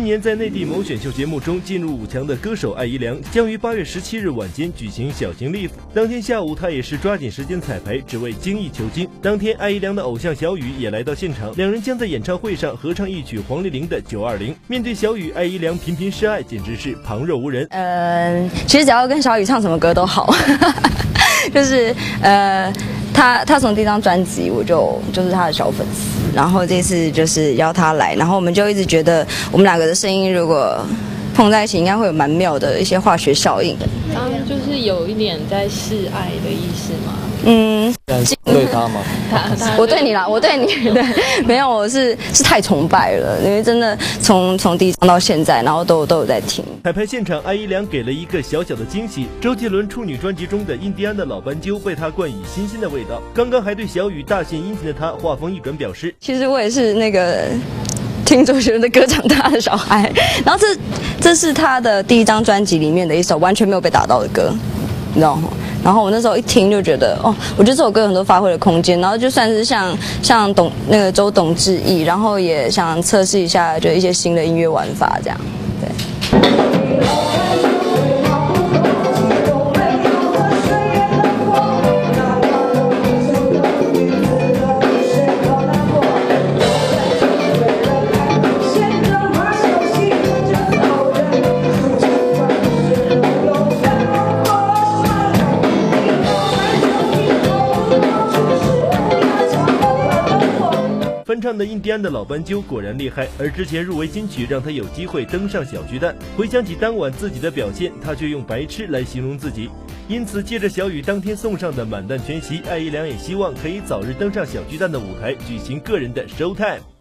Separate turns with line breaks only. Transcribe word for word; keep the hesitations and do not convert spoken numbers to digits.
年在内地某选秀节目中进入五强的歌手艾怡良，将于八月十七日晚间举行小型 live。当天下午，他也是抓紧时间彩排，只为精益求精。当天，艾怡良的偶像小雨也来到现场，两人将在演唱会上合唱一曲黄丽玲的《九二零》。面对小雨，艾怡良频频示爱，简直是旁若无人。
嗯、呃，其实只要跟小雨唱什么歌都好，就是呃。他他从第一张专辑我就就是他的小粉丝，然后这次就是邀他来，然后我们就一直觉得我们两个的声音如果碰在一起，应该会有蛮妙的一些化学效应。
刚刚就是有一点在示爱的意思吗？
嗯，
对他吗？
他他
我对你啦，我对你对，没有，我是是太崇拜了，因为真的从从第一张到现在，然后都都有在听。
彩排现场，艾怡良给了一个小小的惊喜，周杰伦处女专辑中的《印第安的老斑鸠》被他冠以新鲜的味道。刚刚还对小雨大献殷勤的他，话锋一转表示，
其实我也是那个听周杰伦的歌长大的小孩，然后这这是他的第一张专辑里面的一首完全没有被打到的歌，你知道吗？然后我那时候一听就觉得，哦，我觉得这首歌有很多发挥的空间，然后就算是像像董那个周董致意，然后也想测试一下，就一些新的音乐玩法这样，对。
翻唱的印第安的老斑鸠果然厉害，而之前入围金曲让他有机会登上小巨蛋。回想起当晚自己的表现，他却用白痴来形容自己。因此借着小雨当天送上的满蛋全席，艾怡良也希望可以早日登上小巨蛋的舞台，举行个人的 show time。